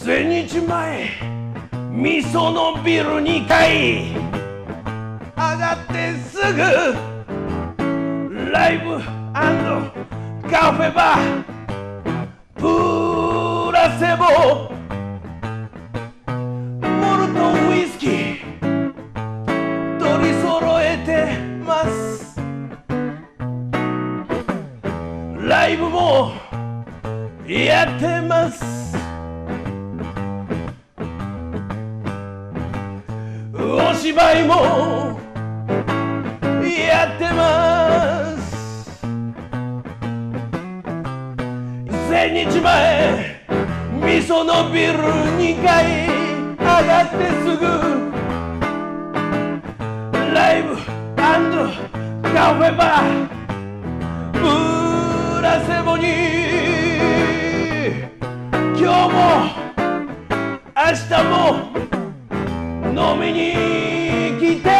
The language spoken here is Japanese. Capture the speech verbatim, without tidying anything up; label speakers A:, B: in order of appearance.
A: 千日前味噌のビルにかい上がってすぐライブ&カフェバープラセボモルトウイスキー取り揃えてますライブもやってますお芝居もやってます千日前味噌のビルにかい上がってすぐライブ&カフェバープラセボに今日も明日も飲みに来て